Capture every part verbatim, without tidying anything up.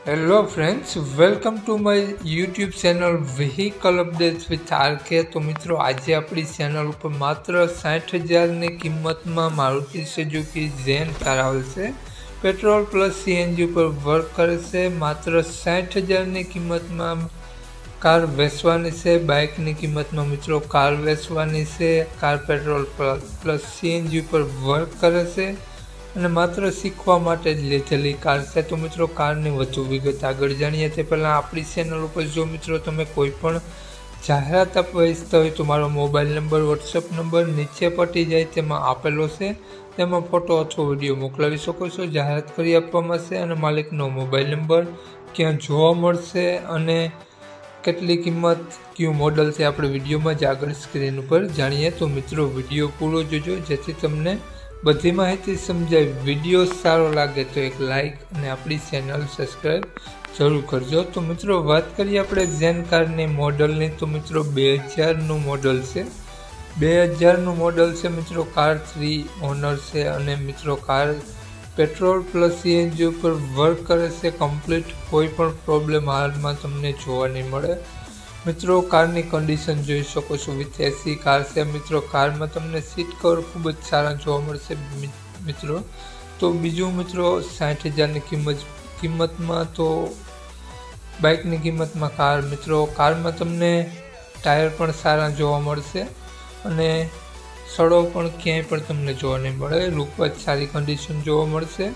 Hello friends, welcome to my YouTube channel vehicle updates with R K. तो मित्रों, आज अपनी चैनल पर मात्र साठ हज़ार ने किंमत में मारुति सुजुकी जेन कार आवेल छे। पेट्रोल प्लस सीएनजी पर वर्क करे छे। मात्र साठ हज़ार ने किंमत में कार वेचवानी छे। बाइक की किंमत में मित्रों कार वेचवानी छे। कार पेट्रोल प्लस सीएनजी पर वर्क करे छे અને માત્ર શીખવા માટે જ લીધેલી કાર છે। તો મિત્રો કારની વધુ વિગત આગળ જાણીએ તે પહેલાં આપણી ચેનલ ઉપર જો મિત્રો તમે કોઈ પણ જાહેરાત આપવા ઈચ્છતા હોય તો મારો મોબાઈલ નંબર વોટ્સએપ નંબર નીચે પટી જાય તેમાં આપેલો છે, તેમાં ફોટો અથવા વિડીયો મોકલાવી શકો છો। જાહેરાત કરી આપવામાં છે અને માલિકનો મોબાઈલ નંબર ક્યાં જોવા મળશે અને કેટલી કિંમત કયું મોડલ છે આપણે વિડીયોમાં જ આગળ સ્ક્રીન ઉપર જાણીએ। તો મિત્રો વિડીયો પૂરો જોજો જેથી તમને બધી માહિતી સમજાય। વિડીયો સારો લાગે તો એક લાઇક અને આપણી ચેનલ સબસ્ક્રાઈબ જરૂર કરજો। તો મિત્રો વાત કરીએ આપણે જેન કારની મોડલની, તો મિત્રો બે હજારનું મોડલ છે। બે હજારનું મોડલ છે મિત્રો। કાર થ્રી ઓનર છે અને મિત્રો કાર પેટ્રોલ પ્લસ સીએનજી ઉપર વર્ક કરે છે કમ્પ્લીટ। કોઈ પણ પ્રોબ્લેમ હાલમાં તમને જોવા નહીં મળે। મિત્રો કારની કન્ડિશન જોઈ શકો છો, વિથ એસી કાર છે મિત્રો। કારમાં તમને સીટ કવર ખૂબ જ સારા જોવા મળશે મિત્રો। તો બીજું મિત્રો સાઠ હજારની કિંમત કિંમતમાં તો બાઇકની કિંમતમાં કાર મિત્રો કારમાં તમને ટાયર પણ સારા જોવા મળશે અને સડો પણ ક્યાંય પણ તમને જોવા નહીં મળે। લુકવાઇઝ સારી કન્ડિશન જોવા મળશે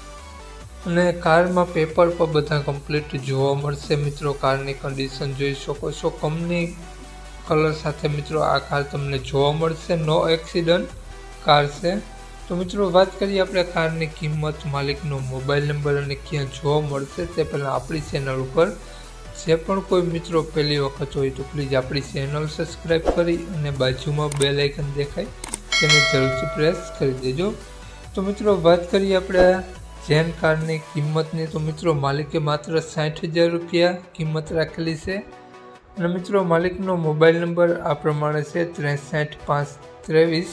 અને કારમાં પેપર પર બધા કમ્પ્લીટ જોવા મળશે મિત્રો। કારની કન્ડિશન જોઈ શકો છો, કંપની કલર સાથે મિત્રો આ કાર તમને જોવા મળશે। નો એક્સિડન્ટ કાર છે। તો મિત્રો વાત કરીએ આપણે કારની કિંમત, માલિકનો મોબાઈલ નંબર અને ક્યાં જોવા મળશે તે પહેલાં આપણી ચેનલ ઉપર જે પણ કોઈ મિત્રો પહેલી વખત હોય તો પ્લીઝ આપણી ચેનલ સબસ્ક્રાઈબ કરી અને બાજુમાં બેલ આઇકન દેખાય તેને જરૂરથી પ્રેસ કરી દેજો। તો મિત્રો વાત કરીએ આપણે જેન કારની કિંમતની, તો મિત્રો માલિકે માત્ર સાઠ હજાર રૂપિયા કિંમત રાખેલી છે અને મિત્રો માલિકનો મોબાઈલ નંબર આ પ્રમાણે છે ત્રેસઠ પાંચ ત્રેવીસ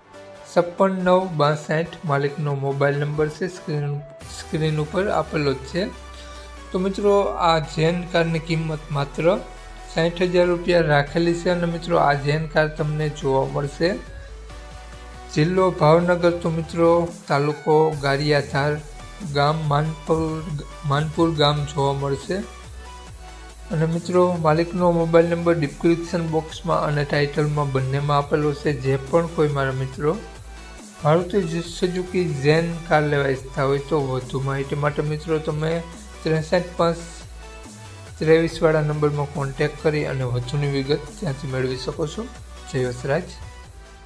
છપ્પન નવ બાસઠ માલિકનો મોબાઈલ નંબર છે, સ્ક્રીન સ્ક્રીન ઉપર આપેલો જ છે। તો મિત્રો આ જેન કારની કિંમત માત્ર સાઠ હજાર રૂપિયા રાખેલી છે અને મિત્રો આ જેન કાર તમને જોવા મળશે જિલ્લો ભાવનગર, તો મિત્રો તાલુકો ગારિયા, ધાર ગામ માનપુર માનપુર ગામ જોવા મળશે અને મિત્રો માલિકનો મોબાઈલ નંબર ડિસ્ક્રિપ્શન બોક્સમાં અને ટાઇટલમાં બંનેમાં આપેલો છે। જે પણ કોઈ મારા મિત્રો મારુતિ સુઝુકી જેન કાર લેવા ઈચ્છતા હોય તો વધુ માહિતી માટે મિત્રો તમે ત્રેસઠ પાંચ ત્રેવીસ વાળા નંબરમાં કોન્ટેક્ટ કરી અને વધુની વિગત ત્યાંથી મેળવી શકો છો। જય વસરાજ।